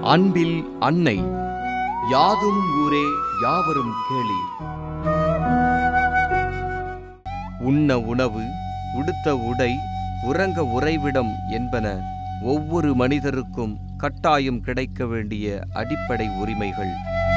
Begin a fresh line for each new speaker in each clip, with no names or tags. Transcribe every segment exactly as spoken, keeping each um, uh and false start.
அன்பில் அன்னை. யாதும் ஊரே யாவரும் கேளீர். உண்ண உணவு, உடுத்த உடை, உறங்க உறைவிடம் என்பன ஒவ்வொரு மனிதருக்கும் கட்டாயம் கிடைக்க வேண்டிய அடிப்படை உரிமைகள்.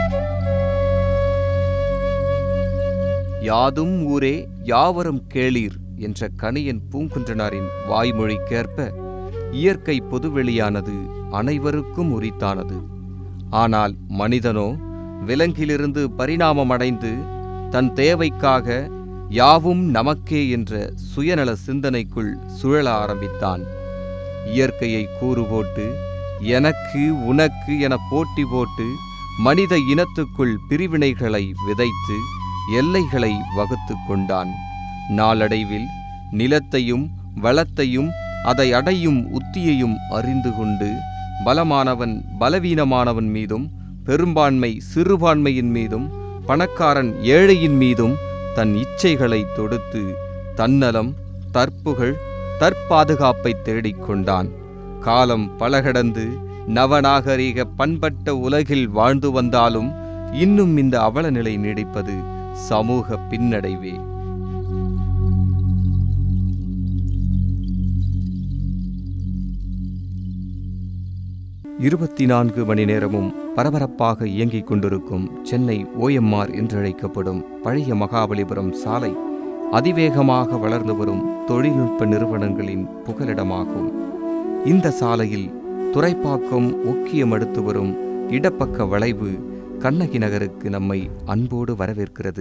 யாதும் ஊரே யாவரும் கேளீர் என்ற கணியன் பூங்குன்றனாரின் வாய்மொழிக்கேற்ப இயற்கை பொதுவெளியானது அனைவருக்கும் உரித்தானது. ஆனால் மனிதனோ விலங்கிலிருந்து பரிணாமமடைந்து தன் தேவைக்காக யாவும் நமக்கே என்ற சுயநல சிந்தனைக்குள் சுழல ஆரம்பித்தான். இயற்கையை கூறு போட்டு எனக்கு உனக்கு என போட்டி போட்டு மனித இனத்துக்குள் பிரிவினைகளை விதைத்து எல்லைகளை வகுத்து கொண்டான். நாளடைவில் நிலத்தையும் வளத்தையும் அதை அடையும் உத்தியையும் அறிந்து கொண்டு பலமானவன் பலவீனமானவன் மீதும், பெரும்பான்மை சிறுபான்மையின் மீதும், பணக்காரன் ஏழையின் மீதும் தன் இச்சைகளை தொடுத்து தன்னலம், தற்புகழ், தற்பாதுகாப்பை தேடிக்கொண்டான். காலம் பலகடந்து நவநாகரிக பண்பட்ட உலகில் வாழ்ந்து வந்தாலும் இன்னும் இந்த அவலநிலை நீடிப்பது சமூக பின்னடைவே. இருபத்தி நான்கு மணி நேரமும் பரபரப்பாக இயங்கிக் கொண்டிருக்கும் சென்னை ஓஎம்ஆர் என்றழைக்கப்படும் பழைய மகாபலிபுரம் சாலை அதிவேகமாக வளர்ந்து வரும் தொழில்நுட்ப நிறுவனங்களின் புகலிடமாகும். இந்த சாலையில் துறைப்பாக்கம் முக்கியம் அடுத்து வரும் இடப்பக்க வளைவு கண்ணகி நகருக்கு நம்மை அன்போடு வரவேற்கிறது.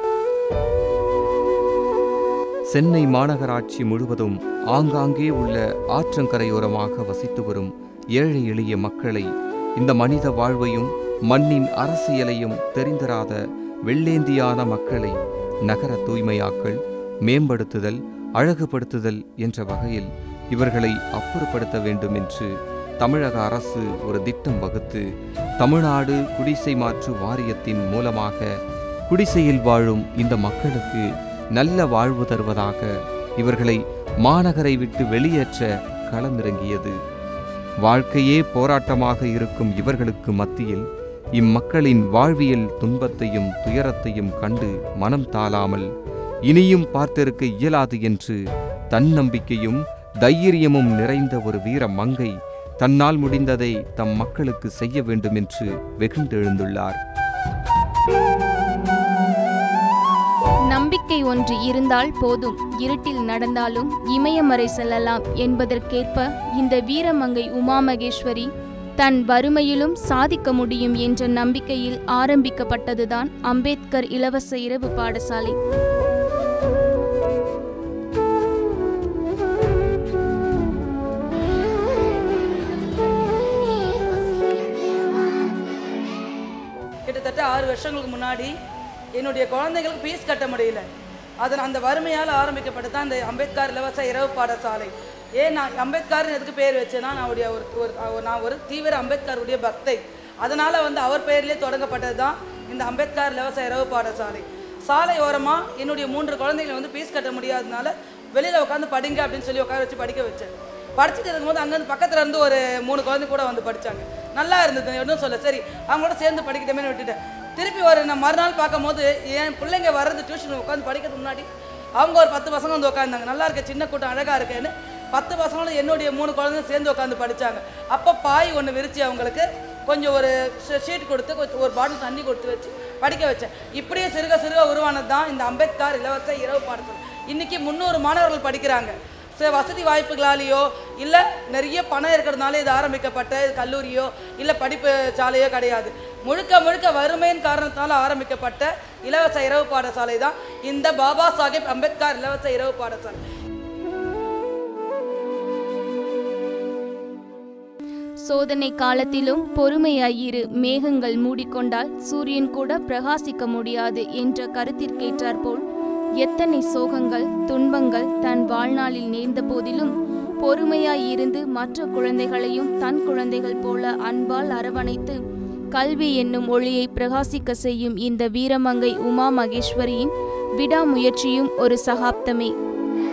சென்னை மாநகராட்சி முழுவதும் ஆங்காங்கே உள்ள ஆற்றங்கரையோரமாக வசித்து வரும் ஏழை எளிய மக்களை, இந்த மனித வாழ்வையும் மண்ணின் அரசியலையும் தெரிந்தராத வெள்ளேந்தியான மக்களை நகர தூய்மையாக்கல், மேம்படுத்துதல், அழகுபடுத்துதல் என்ற வகையில் இவர்களை அப்புறப்படுத்த வேண்டும் என்று தமிழக அரசு ஒரு திட்டம் வகுத்து தமிழ்நாடு குடிசை மாற்று வாரியத்தின் மூலமாக குடிசையில் வாழும் இந்த மக்களுக்கு நல்ல வாழ்வு தருவதாக இவர்களை மாநகரை விட்டு வெளியேற்ற களமிறங்கியது. வாழ்க்கையே போராட்டமாக இருக்கும் இவர்களுக்கு மத்தியில் இம்மக்களின் வாழ்வியல் துன்பத்தையும் துயரத்தையும் கண்டு மனம் தாழாமல் இனியும் பார்த்திருக்க இயலாது என்று தன்னம்பிக்கையும் தைரியமும் நிறைந்த ஒரு வீர மங்கை தன்னால் முடிந்ததை தம் மக்களுக்கு செய்ய வேண்டும் என்று வெகுண்டெழுந்துள்ளார்.
நம்பிக்கை ஒன்று இருந்தால் போதும், இருட்டில் நடந்தாலும் இமயமறை செல்லலாம் என்பதற்கேற்ப இந்த வீரமங்கை உமா மகேஸ்வரி தன் வறுமையிலும் சாதிக்க முடியும் என்ற நம்பிக்கையில் ஆரம்பிக்கப்பட்டதுதான் அம்பேத்கர் இலவச இரவு பாடசாலை.
கிட்டத்தட்ட ஆறு வருஷங்களுக்கு முன்னாடி என்னுடைய குழந்தைகளுக்கு ஃபீஸ் கட்ட முடியல. அதன் அந்த வறுமையால் ஆரம்பிக்கப்பட்டு தான் இந்த அம்பேத்கர் இலவச இரவு பாடசாலை. ஏன் நான் அம்பேத்கர்னு எதுக்கு பேர் வச்சேன்னா, நான் உடைய ஒரு நான் ஒரு தீவிர அம்பேத்கருடைய பக்தை. அதனால் வந்து அவர் பேர்லேயே தொடங்கப்பட்டது தான் இந்த அம்பேத்கர் இலவச இரவு பாடசாலை. சாலை ஓரமாக என்னுடைய மூன்று குழந்தைகளை வந்து ஃபீஸ் கட்ட முடியாததுனால வெளியில் உட்காந்து படிங்க அப்படின்னு சொல்லி உட்கார வச்சு படிக்க வச்சேன். படிச்சுட்டு இருக்கும்போது அங்கேருந்து பக்கத்தில் இருந்து ஒரு மூணு குழந்தை கூட வந்து படித்தாங்க. நல்லா இருந்தது, ஒன்றும் சொல்ல, சரி அவங்களோட சேர்ந்து படிக்கிட்டமேனு விட்டுட்டேன். திருப்பி ஒரு நான் மறுநாள் பார்க்கும் போது என் பிள்ளைங்க வர்றது டியூஷன் உட்காந்து படிக்கிறதுக்கு முன்னாடி அவங்க ஒரு பத்து பசங்க வந்து உட்காந்தாங்க. நல்லா இருக்க, சின்ன கூட்டம், அழகாக இருக்கேன்னு பத்து பசங்களும் என்னுடைய மூணு குழந்தைங்க சேர்ந்து உட்காந்து படித்தாங்க. அப்போ பாய் ஒன்று விரித்து அவங்களுக்கு கொஞ்சம் ஒரு ஷீட் கொடுத்து கொஞ்சம் ஒரு பாட்டில் தண்ணி கொடுத்து வச்சு படிக்க வச்சேன். இப்படியே சிறுக சிறுக உருவானது தான் இந்த அம்பேத்கர் இலவச இரவு பாடசாலை. இன்றைக்கி முந்நூறு மாணவர்கள் படிக்கிறாங்க. சில வசதி வாய்ப்புகளாலேயோ இல்லை நிறைய பணம் இருக்கிறதுனால இது ஆரம்பிக்கப்பட்ட கல்லூரியோ இல்லை படிப்பு சாலையோ கிடையாது. முழுக்க முழுக்க வறுமையின் காரணத்தால் ஆரம்பிக்கப்பட்ட இலவச இரவு பாடசாலை தான் இந்த பாபா சாஹேப் அம்பேத்கர் இலவச இரவு பாடசாலை.
சோதனை காலத்திலும் பொறுமையாயிரு, மேகங்கள் மூடிக்கொண்டால் சூரியன் கூட பிரகாசிக்க முடியாது என்ற கருத்திற்கேற்றாற்போல் எத்தனை சோகங்கள் துன்பங்கள் தன் வாழ்நாளில் நேர்ந்த போதிலும் பொறுமையாயிருந்து மற்ற குழந்தைகளையும் தன் குழந்தைகள் போல அன்பால் அரவணைத்து கல்வி என்னும் ஒளியை பிரகாசிக்க செய்யும் இந்த வீரமங்கை உமா மகேஸ்வரியின் விடாமுயற்சியும் ஒரு சகாப்தமே.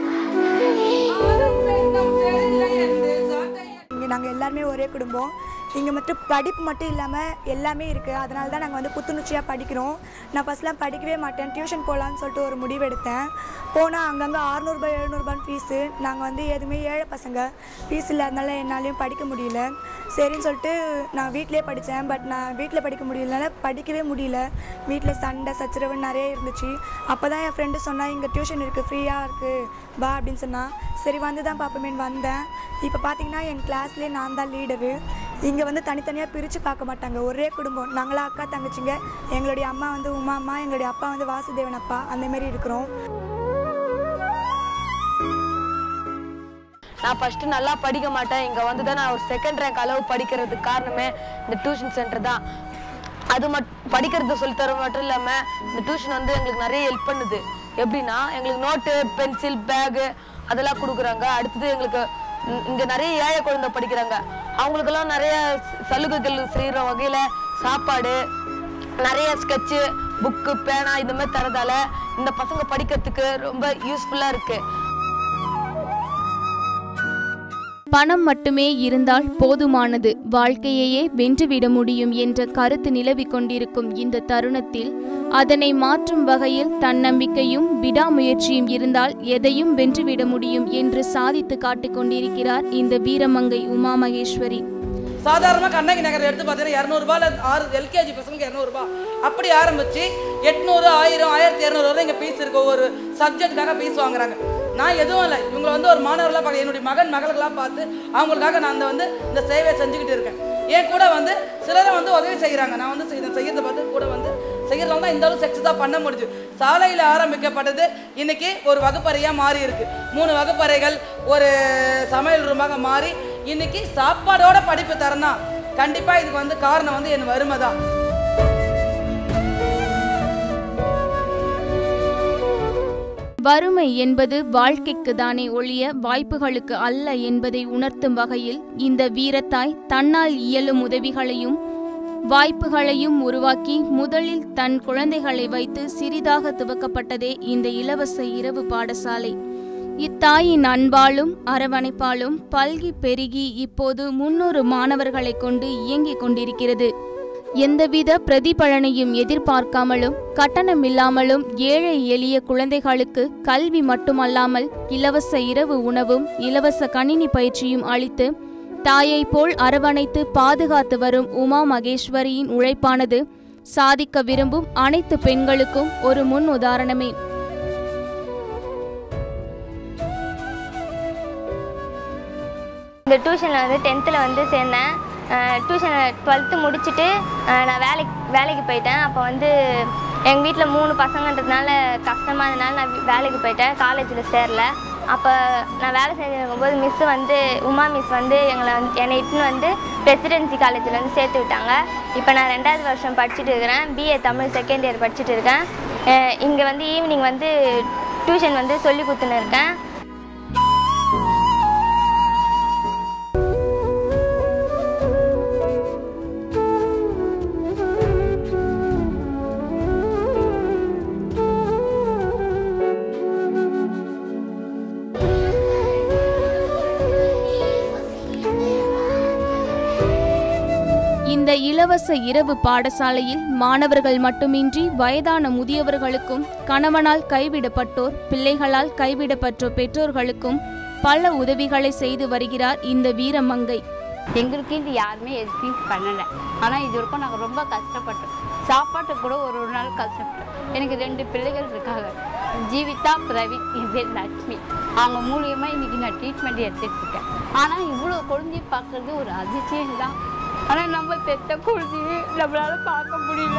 நாங்கள் எல்லாருமே ஒரே குடும்பம். இங்கே மட்டும் படிப்பு மட்டும் இல்லாமல் எல்லாமே இருக்குது. அதனால தான் நாங்கள் வந்து புத்துணர்ச்சியாக படிக்கிறோம். நான் ஃபஸ்ட்லாம் படிக்கவே மாட்டேன், டியூஷன் போகலான்னு சொல்லிட்டு ஒரு முடிவு எடுத்தேன். போனால் அங்கங்கே அறுநூறுபா எழுநூறுபான்னு ஃபீஸு. நாங்கள் வந்து எதுவுமே ஏழை பசங்க, ஃபீஸ் இல்லாதனால என்னாலையும் படிக்க முடியல. சரின்னு சொல்லிட்டு நான் வீட்டிலே படித்தேன். பட் நான் வீட்டில் படிக்க முடியலனால படிக்கவே முடியல. வீட்டில் சண்டை சச்சரவு நிறைய இருந்துச்சு. அப்போ தான் என் ஃப்ரெண்டு சொன்னால் இங்கே டியூஷன் இருக்குது, ஃப்ரீயாக இருக்குது, வா அப்படின்னு சொன்னால் சரி வந்து தான் பார்ப்போமேன்னு வந்தேன். இப்போ பார்த்தீங்கன்னா என் கிளாஸ்லேயே நான் தான் லீடரு. இங்கே வந்து தனித்தனியாக பிரித்து பார்க்க மாட்டாங்க, ஒரே குடும்பம். நாங்களாம் அக்கா தங்கச்சிங்க. எங்களுடைய அம்மா வந்து உமா அம்மா, எங்களுடைய அப்பா வந்து வாசுதேவன் அப்பா, அந்தமாரி இருக்கிறோம்.
நான் ஃபஸ்ட்டு நல்லா படிக்க மாட்டேன். இங்கே வந்து தான் நான் ஒரு செகண்ட் ரேங்க் அளவு படிக்கிறதுக்கு காரணமே இந்த டியூஷன் சென்டர் தான். அது மட் படிக்கிறது சொல்லித்தர மட்டும் இல்லாமல் இந்த டியூஷன் வந்து எங்களுக்கு நிறைய ஹெல்ப் பண்ணுது. எப்படின்னா எங்களுக்கு நோட்டு, பென்சில், பேகு அதெல்லாம் கொடுக்குறாங்க. அடுத்தது எங்களுக்கு இங்கே நிறைய ஏழை குழந்தை படிக்கிறாங்க. அவங்களுக்கெல்லாம் நிறைய சலுகைகள் செய்கிற வகையில் சாப்பாடு, நிறைய ஸ்கெட்சு, புக்கு, பேனா இந்த மாதிரி தரதால இந்த பசங்க படிக்கிறதுக்கு ரொம்ப யூஸ்ஃபுல்லாக இருக்குது.
பணம் மட்டுமே இருந்தால் போதுமானது, வாழ்க்கையையே வென்றுவிட முடியும் என்ற கருத்து நிலவிக் கொண்டிருக்கும் இந்த தருணத்தில் அதனை மாற்றும் வகையில் தன்னம்பிக்கையும் விடாமுயற்சியும் இருந்தால் எதையும் வென்றுவிட முடியும் என்று சாதித்து காட்டிக் கொண்டிருக்கிறார் இந்த வீரமங்கை உமா மகேஸ்வரி.
சாதாரணமாக கண்ணகி நகர் எடுத்து பார்த்தீங்கன்னா இரநூறுபால ஆறு எல்கேஜி பசங்களுக்கு இரநூறுபா அப்படி ஆரம்பிச்சு எட்நூறு, ஆயிரம், ஆயிரத்தி இரநூறு வரை இங்கே ஃபீஸ் இருக்கு. ஒவ்வொரு சப்ஜெக்டுக்காக ஃபீஸ் வாங்குறாங்க. நான் எதுவும் இல்லை, இவங்களை வந்து ஒரு மாணவர்களாக பார்க்க என்னுடைய மகன் மகளுக்கெல்லாம் பார்த்து அவங்களுக்காக நான் அந்த வந்து இந்த சேவையை செஞ்சுக்கிட்டு இருக்கேன். என் கூட வந்து சிலரை வந்து உதவி செய்கிறாங்க. நான் வந்து செய்கிறத பார்த்து கூட வந்து செய்கிறதால தான் இந்த அளவு சக்ஸஸாக பண்ண முடிஞ்சு. சாலையில் ஆரம்பிக்கப்பட்டது இன்னைக்கு ஒரு வகுப்பறையாக மாறி இருக்கு. மூணு வகுப்பறைகள் ஒரு சமையல் ரூமாக மாறி இன்னைக்கு சாப்பாடோட படிப்பு தரனா கண்டிப்பாக இதுக்கு வந்து காரணம் வந்து என் வறுமை தான்.
வறுமை என்பது வாழ்க்கைக்கு தானே ஒழிய வாய்ப்புகளுக்கு அல்ல என்பதை உணர்த்தும் வகையில் இந்த வீரத்தாய் தன்னால் இயலும் உதவிகளையும் வாய்ப்புகளையும் உருவாக்கி முதலில் தன் குழந்தைகளை வைத்து சிறிதாக துவக்கப்பட்டதே இந்த இலவச இரவு பாடசாலை. இத்தாயின் அன்பாலும் அரவணைப்பாலும் பல்கி பெருகி இப்போது முன்னூறு மாணவர்களை கொண்டு இயங்கிக் கொண்டிருக்கிறது. எந்தவித பிரதிபலனையும் எதிர்பார்க்காமலும் கட்டணமில்லாமலும் ஏழை எளிய குழந்தைகளுக்கு கல்வி மட்டுமல்லாமல் இலவச இரவு உணவும் இலவச கணினி பயிற்சியும் அளித்து தாயை போல் அரவணைத்து பாதுகாத்து வரும் உமா மகேஸ்வரியின் உழைப்பானது சாதிக்க விரும்பும் அனைத்து பெண்களுக்கும் ஒரு முன் உதாரணமே.
இந்த டியூஷனில் வந்து டென்த்தில் வந்து சேர்ந்தேன். டியூஷனை டுவெல்த்து முடிச்சுட்டு நான் வேலைக்கு வேலைக்கு போயிட்டேன். அப்போ வந்து எங்கள் வீட்டில் மூணு பசங்கன்றதுனால கஷ்டமாக இருந்தனால நான் வேலைக்கு போயிட்டேன், காலேஜில் சேரல. அப்போ நான் வேலை செஞ்சுருக்கும்போது மிஸ்ஸு வந்து உமா மிஸ் வந்து எங்களை வந்து என்னை இட்டுன்னு வந்து பிரசிடென்சி காலேஜில் வந்து சேர்த்து விட்டாங்க. இப்போ நான் ரெண்டாவது வருஷம் படிச்சுட்டு இருக்கிறேன், பிஏ தமிழ் செகண்ட் இயர் படிச்சுட்டு இருக்கேன். இங்கே வந்து ஈவினிங் வந்து டியூஷன் வந்து சொல்லி கொடுத்துன்னு இருக்கேன்.
இந்த இலவச இரவு பாடசாலையில் மாணவர்கள் மட்டுமின்றி வயதான முதியவர்களுக்கும் கணவனால் கைவிடப்பட்டோர், பிள்ளைகளால் கைவிடப்பட்ட பெற்றோர்களுக்கும் பல உதவிகளை செய்து வருகிறார் இந்த வீரமங்கை.
எங்களுக்கு இது யாருமே எதுவும் பண்ணலை. ஆனால் இது வரைக்கும் நாங்கள் ரொம்ப கஷ்டப்பட்டோம். சாப்பாட்டுக்கு கூட ஒரு ஒரு நாள் கஷ்டப்பட்டோம். எனக்கு ரெண்டு பிள்ளைகள் இருக்காங்க, ஜீவிதா, பிரவீன், என் பேர் லட்சுமி. அவங்க மூலியமாக இன்றைக்கி நான் ட்ரீட்மெண்ட் எடுத்துகிட்டு இருக்கேன். ஆனால் இவ்வளோ குழந்தைய பார்க்குறது ஒரு அதிர்ச்சியம் தான். ஆனால் நம்ம பெற்ற குழந்தைய நம்மளால் பார்க்க முடியல.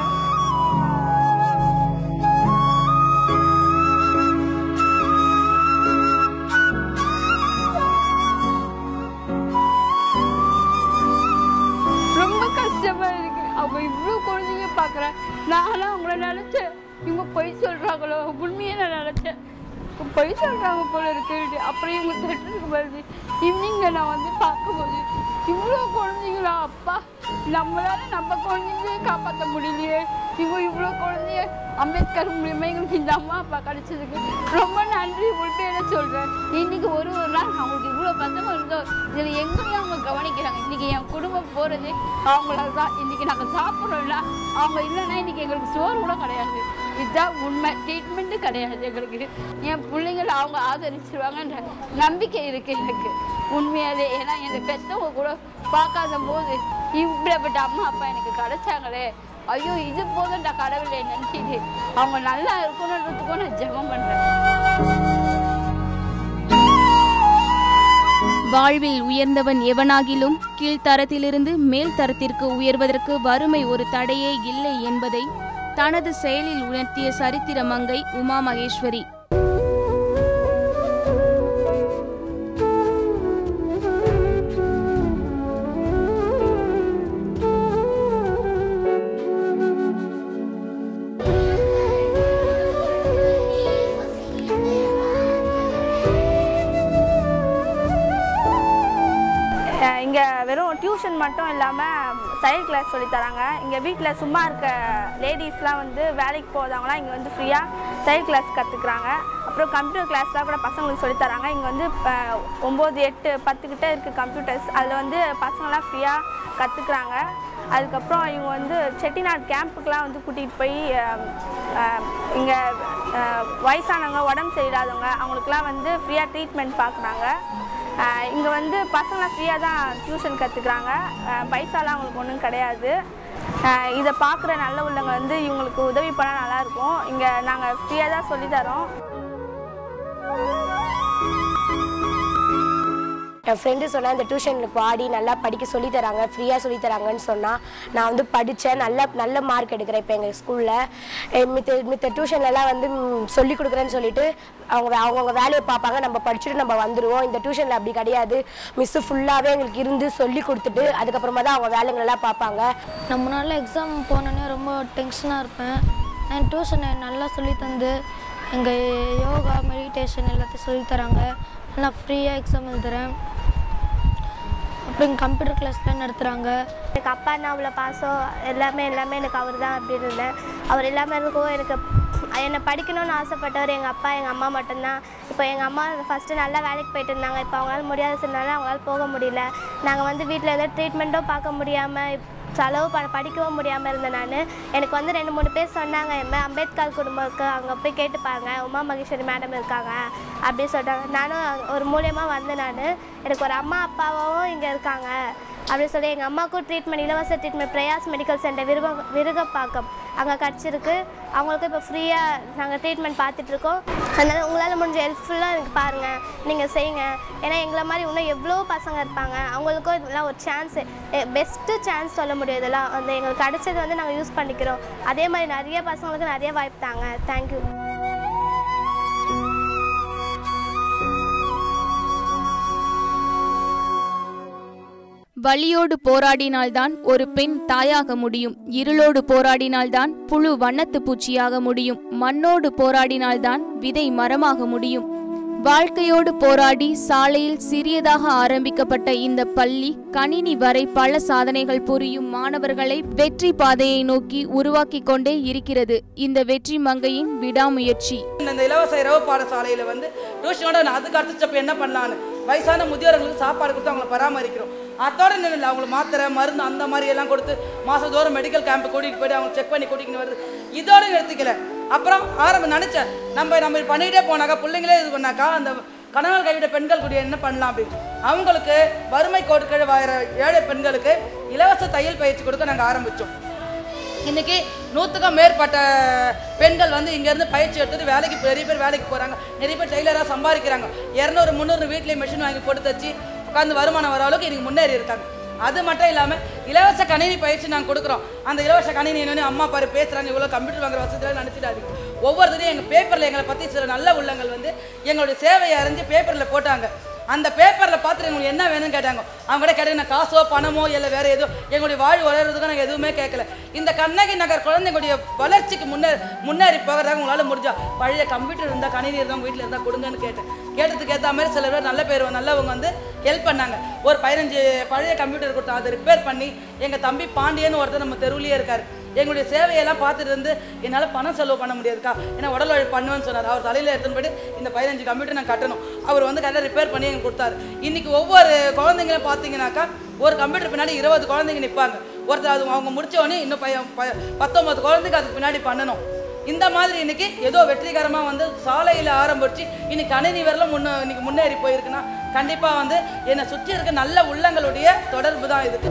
ரொம்ப கஷ்டமாக இருக்குது. அவங்க இவ்வளோ குழந்தைங்க பார்க்குறேன். நானும் அவங்கள நினச்சேன், இவங்க பொய் சொல்கிறாங்களோ உண்மையை நான் நினச்சேன். பொய் சொல்கிறாங்க போல இருக்கு. அப்புறம் இவங்க திட்டுறதுக்கு வருது. ஈவினிங்க நான் வந்து பார்க்கும்போது இவ்வளோ குழந்தைங்களா, அப்பா நம்மளால நம்ம குழந்தைங்களையும் காப்பாற்ற முடியலையே. இவங்க இவ்வளோ குழந்தைய அம்பேத்கர் மூலியமாக எங்களுக்கு இந்த அம்மா அப்பா கிடைச்சதுக்கு ரொம்ப நன்றி. நன்றி உண்மையில சொல்கிறேன். இன்றைக்கி ஒரு ஒரு நாள் அவங்களுக்கு இவ்வளோ பசங்க இருந்தோ இதில் எங்கேயும் அவங்க கவனிக்கிறாங்க. இன்றைக்கி என் குடும்பம் போகிறது அவங்களால தான். இன்றைக்கி நாங்கள் சாப்பிட்றோம்னா அவங்க இல்லைன்னா இன்றைக்கி எங்களுக்கு சோறு கூட கிடையாது. இதுதான் உண்மை. ட்ரீட்மெண்ட்டு கிடையாது எங்களுக்கு. என் பிள்ளைங்களை அவங்க ஆதரிச்சிருவாங்கன்ற நம்பிக்கை இருக்குது எனக்கு உண்மையாலே. ஏன்னா என்னை பெற்றவங்க கூட பார்க்காத போது இப்படிப்பட்ட அம்மா அப்பா எனக்கு கிடைச்சாங்களே, ஐயோ இது போதும்டா கடவுளை நினச்சிட்டு அவங்க நல்லா இருக்கணுன்றதுக்கும் நான் ஜெபம் பண்ணுறேன்.
வாழ்வில் உயர்ந்தவன் எவனாகிலும் கீழ்த்தரத்திலிருந்து மேல் தரத்திற்கு உயர்வதற்கு வறுமை ஒரு தடையே இல்லை என்பதை தனது செயலில் உணர்த்திய சரித்திர மங்கை உமா மகேஸ்வரி.
இங்கே வெறும் டியூஷன் மட்டும் இல்லாமல் சைல்ட் கிளாஸ் சொல்லித்தராங்க. இங்கே வீட்டில் சும்மா இருக்க லேடிஸ்லாம் வந்து வேலைக்கு போகிறவங்களாம் இங்கே வந்து ஃப்ரீயாக சைல்ட் கிளாஸ் கற்றுக்குறாங்க. அப்புறம் கம்ப்யூட்டர் கிளாஸ்லாம் கூட பசங்களுக்கு சொல்லித்தராங்க. இங்கே வந்து ஒம்பது எட்டு பத்துக்கிட்ட இருக்குது கம்ப்யூட்டர்ஸ். அதில் வந்து பசங்களாம் ஃப்ரீயாக கற்றுக்குறாங்க. அதுக்கப்புறம் இவங்க வந்து செட்டிநாடு கேம்புக்கெலாம் வந்து கூட்டிகிட்டு போய் இங்கே வயசானவங்க உடம்பு சரியில்லாதவங்க அவங்களுக்குலாம் வந்து ஃப்ரீயாக ட்ரீட்மெண்ட் பார்க்குறாங்க. இங்கே வந்து பசங்களாம் ஃப்ரீயாக தான் டியூஷன் கற்றுக்குறாங்க. பைசாலாம் அவங்களுக்கு ஒன்றும் கிடையாது. இதை பார்க்குற நல்ல உள்ளவங்க வந்து இவங்களுக்கு உதவி பண்ணால் நல்லாயிருக்கும். இங்கே நாங்கள் ஃப்ரீயாக தான் சொல்லித்தரோம்.
என் ஃப்ரெண்டு சொன்னால் இந்த டியூஷனில் பாடி நல்லா படிக்க சொல்லித்தராங்க, ஃப்ரீயாக சொல்லித்தராங்கன்னு சொன்னால் நான் வந்து படித்தேன். நல்ல நல்ல மார்க் எடுக்கிறேன் இப்போ எங்கள் ஸ்கூலில். மித்த மித்த டியூஷன்லலாம் வந்து சொல்லிக் கொடுக்குறேன்னு சொல்லிட்டு அவங்க அவங்கவுங்க வேலையை பார்ப்பாங்க, நம்ம படிச்சுட்டு நம்ம வந்துடுவோம். இந்த டியூஷனில் அப்படி கிடையாது. மிஸ்ஸு ஃபுல்லாகவே எங்களுக்கு இருந்து சொல்லி கொடுத்துட்டு அதுக்கப்புறமா தான் அவங்க வேலைங்களெல்லாம் பார்ப்பாங்க.
நான் முன்னாள் எக்ஸாம் போனோன்னே ரொம்ப டென்ஷனாக இருப்பேன். நான் டியூஷனை நல்லா சொல்லித்தந்து எங்கள் யோகா மெடிடேஷன் எல்லாத்தையும் சொல்லித்தராங்க. நான் ஃப்ரீயாக எக்ஸாம் எழுதுகிறேன். அப்புறம் கம்ப்யூட்டர் கிளாஸ்லாம் நடத்துகிறாங்க.
எனக்கு அப்பா என்ன அவ்வளோ பாசம் எல்லாமே எல்லாமே எனக்கு அவர் தான் அப்படின்னு இருந்தேன். அவர் எல்லாமே இருக்கும். எனக்கு என்னை படிக்கணும்னு ஆசைப்பட்டவர் எங்கள் அப்பா எங்கள் அம்மா மட்டும்தான். இப்போ எங்கள் அம்மா ஃபஸ்ட்டு நல்லா வேலைக்கு போயிட்டு இருந்தாங்க. இப்போ அவங்களால முடியாத சொன்னாலும் அவங்களால போக முடியல. நாங்கள் வந்து வீட்டில் எதாவது ட்ரீட்மெண்ட்டும் பார்க்க முடியாமல் செலவு ப படிக்கவும் முடியாமல் இருந்தேன் நான். எனக்கு வந்து ரெண்டு மூணு பேர் சொன்னாங்க, எம்மா அம்பேத்கர் குடும்பம் இருக்குது, அங்கே போய் கேட்டுப்பாங்க, உமா மகேஸ்வரி மேடம் இருக்காங்க அப்படின்னு சொல்லிட்டாங்க. நானும் ஒரு மூலியமாக வந்தேன். நான் எனக்கு ஒரு அம்மா அப்பாவும் இங்கே இருக்காங்க அப்படின்னு சொல்லி எங்கள் அம்மாவுக்கும் ட்ரீட்மெண்ட் இலவச ட்ரீட்மெண்ட் பிரயாஸ் மெடிக்கல் சென்டர் விருக விருகப்பாக்கம் அங்கே கிடச்சிருக்கு. அவங்களுக்கும் இப்போ ஃப்ரீயாக நாங்கள் ட்ரீட்மெண்ட் பார்த்துட்ருக்கோம். அதனால் உங்களால் முடிஞ்ச ஹெல்ப்ஃபுல்லாக எனக்கு பாருங்கள், நீங்கள் செய்யுங்க. ஏன்னா எங்களை மாதிரி இன்னும் எவ்வளோ பசங்க இருப்பாங்க, அவங்களுக்கும் இதெல்லாம் ஒரு சான்ஸு, பெஸ்ட்டு சான்ஸ் சொல்ல முடியும். இதெல்லாம் வந்து எங்களுக்கு கிடைச்சது வந்து நாங்கள் யூஸ் பண்ணிக்கிறோம். அதே மாதிரி நிறைய பசங்களுக்கு நிறைய வாய்ப்பு தாங்க. தேங்க்யூ.
வலியோடு போராடினால்தான் ஒரு பெண் தாயாக முடியும். இருளோடு போராடினால்தான் புழு வண்ணத்து பூச்சியாக முடியும். மண்ணோடு போராடினால்தான் விதை மரமாக முடியும். வாழ்க்கையோடு போராடி சாலையில் சிறியதாக ஆரம்பிக்கப்பட்ட இந்த பள்ளி கணினி வரை பல சாதனைகள் புரியும் மாணவர்களை வெற்றி பாதையை நோக்கி உருவாக்கி கொண்டே இருக்கிறது இந்த வெற்றி மங்கையின் விடாமுயற்சி.
இந்த இலவச இரவு பாடசாலையில வந்து டியூஷனோட அதுக்கு அடுத்தப்ப என்ன பண்ணலான்னு வயசான முதியோர்களுக்கு சாப்பாடு கொடுத்து அவங்களை பராமரிக்கிறோம். அதோட நிலையில் அவங்களை மாத்திரை மருந்து அந்த மாதிரி எல்லாம் கொடுத்து மாதத்தோறும் மெடிக்கல் கேம்ப் கூட்டிகிட்டு போய்ட்டு அவங்க செக் பண்ணி கூட்டிகிட்டு வருது. இதோட நிறுத்திக்கல. அப்புறம் ஆரம்பம் நினச்சேன், நம்ம நம்ம பண்ணிகிட்டே போனாக்கா பிள்ளைங்களே இது பண்ணாக்கா அந்த கணவன் கைவிட்ட பெண்கள் கூட என்ன பண்ணலாம் அப்படின்னு. அவங்களுக்கு வறுமை கோட்டுக்கீழ் வாயிற ஏழை பெண்களுக்கு இலவச தையல் பயிற்சி கொடுக்க நாங்கள் ஆரம்பித்தோம். இன்றைக்கி நூற்றுக்கும் மேற்பட்ட பெண்கள் வந்து இங்கேருந்து பயிற்சி எடுத்துகிட்டு வேலைக்கு நிறைய பேர் வேலைக்கு போகிறாங்க. நிறைய பேர் டெய்லராக சம்பாதிக்கிறாங்க. இரநூறு முந்நூறு வீட்லேயே மிஷின் வாங்கி போட்டு தச்சு உட்காந்து வருமானம் வர அளவுக்கு இன்றைக்கி முன்னேறி இருக்காங்க. அது மட்டும் இல்லாமல் இலவச கணினி பயிற்சி நாங்கள் கொடுக்குறோம். அந்த இலவச கணினி என்னென்னு அம்மா பாரு பேசுகிறாங்க, இவ்வளோ கம்ப்யூட்டர் வாங்குற வசதியில் நினச்சிடாதீங்க. ஒவ்வொருத்தரையும் எங்கள் பேப்பரில் எங்களை பற்றி சில நல்ல உள்ளங்கள் வந்து எங்களுடைய சேவையை அறிஞ்சு பேப்பரில் போட்டாங்க. அந்த பேப்பரில் பார்த்துட்டு எங்களுக்கு என்ன வேணும்னு கேட்டாங்க. அவங்க கூட கேட்டாங்க, காசோ பணமோ இல்லை வேறு எதுவும் எங்களுடைய வாழ்வு வளர்றதுக்கு நாங்கள் எதுவுமே கேட்கல. இந்த கண்ணகி நகர் குழந்தைங்களுடைய வளர்ச்சிக்கு முன்னேறி முன்னேறி போகிறதாக உங்களால் முடிஞ்சா பழைய கம்ப்யூட்டர் இருந்தால் கணினி இருந்தால் உங்கள் வீட்டில் இருந்தால் கொடுங்கன்னு கேட்டேன். கேட்டதுக்கு ஏற்ற மாதிரி சில பேர் நல்ல பேர் நல்லவங்க வந்து ஹெல்ப் பண்ணாங்க. ஒரு பதினஞ்சு பழைய கம்ப்யூட்டர் கொடுத்தோம். அதை ரிப்பேர் பண்ணி எங்கள் தம்பி பாண்டியன்னு ஒருத்தர் நம்ம தெருவிலேயே இருக்கார். எங்களுடைய சேவையெல்லாம் பார்த்துட்டு இருந்து என்னால் பணம் செலவு பண்ண முடியாதுக்கா, ஏன்னா உடல் உழைப்பு பண்ணுவேன்னு சொன்னார். அவர் தலையில் எடுத்துன்னு போய்ட்டு இந்த பதினஞ்சு கம்ப்யூட்டர் நான் கட்டணும். அவர் வந்து கரெக்டாக ரிப்பேர் பண்ணி எங்களுக்கு கொடுத்தாரு. இன்றைக்கி ஒவ்வொரு குழந்தைங்களும் பார்த்தீங்கன்னாக்கா ஒரு கம்ப்யூட்டர் பின்னாடி இருபது குழந்தைங்க நிற்பாங்க. ஒருத்தர் அது அவங்க முடித்தோடனே இன்னும் ப பத்தொம்பது குழந்தைக்கு அதுக்கு பின்னாடி பண்ணணும். இந்த மாதிரி இன்னைக்கு ஏதோ வெற்றிகரமாக வந்து சாலையில் ஆரம்பிச்சு இன்னைக்கு கணினி வரலாம் முன்ன இன்னைக்கு முன்னேறி போயிருக்குன்னா கண்டிப்பாக வந்து என்னை சுற்றி இருக்க நல்ல உள்ளங்களுடைய தொடர்பு தான் இதுக்கு.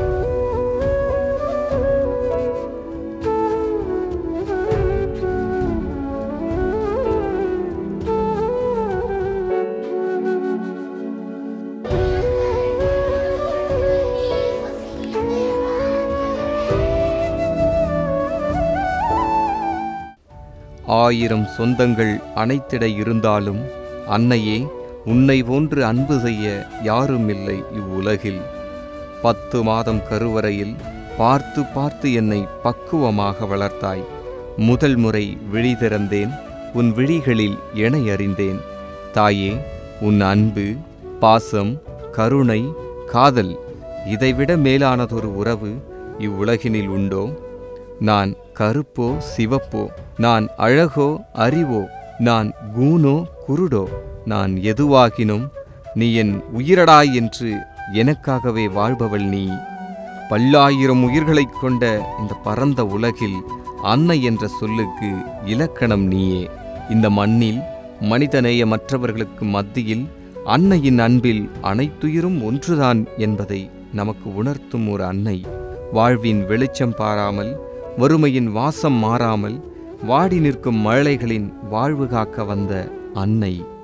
ஆயிரம் சொந்தங்கள் அனைத்திட இருந்தாலும் அன்னையே, உன்னை போன்று அன்பு செய்ய யாரும் இல்லை இவ்வுலகில். பத்து மாதம் கருவறையில் பார்த்து பார்த்து என்னை பக்குவமாக வளர்த்தாய். முதல் முறை விழி திறந்தேன், உன் விழிகளில் எனை அறிந்தேன். தாயே, உன் அன்பு, பாசம், கருணை, காதல் இதைவிட மேலானதொரு உறவு இவ்வுலகினில் உண்டோ? நான் கருப்போ சிவப்போ, நான் அழகோ அறிவோ, நான் கூனோ குருடோ, நான் எதுவாகினும் நீ என் உயிரடாய் என்று எனக்காகவே வாழ்பவள் நீ. பல்லாயிரம் உயிர்களைக் கொண்ட இந்த பரந்த உலகில் அன்னை என்ற சொல்லுக்கு இலக்கணம் நீயே. இந்த மண்ணில் மனிதநேய மற்றவர்களுக்கு மத்தியில் அன்னையின் அன்பில் அனைத்துயிரும் ஒன்றுதான் என்பதை நமக்கு உணர்த்தும் ஒரு அன்னை. வாழ்வின் வெளிச்சம் பாராமல், வறுமையின் வாசம் மாறாமல், வாடி நிற்கும் மழலைகளின் வாழ்வு காக்க வந்த அன்னை.